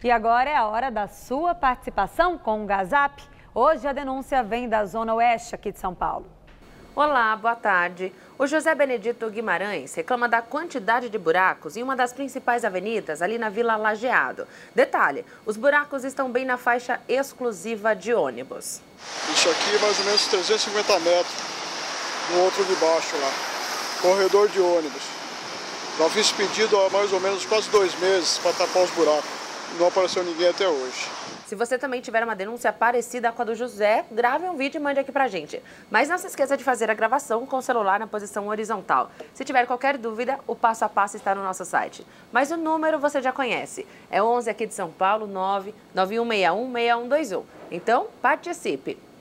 E agora é a hora da sua participação com o Gazap. Hoje a denúncia vem da Zona Oeste aqui de São Paulo. Olá, boa tarde. O José Benedito Guimarães reclama da quantidade de buracos em uma das principais avenidas, ali na Vila Lajeado. Detalhe, os buracos estão bem na faixa exclusiva de ônibus. Isso aqui é mais ou menos 350 metros no outro de baixo lá, corredor de ônibus. Já fiz pedido há mais ou menos quase 2 meses para tapar os buracos. Não apareceu ninguém até hoje. Se você também tiver uma denúncia parecida com a do José, grave um vídeo e mande aqui pra gente. Mas não se esqueça de fazer a gravação com o celular na posição horizontal. Se tiver qualquer dúvida, o passo a passo está no nosso site. Mas o número você já conhece. É 11 aqui de São Paulo, 991616121. Então, participe!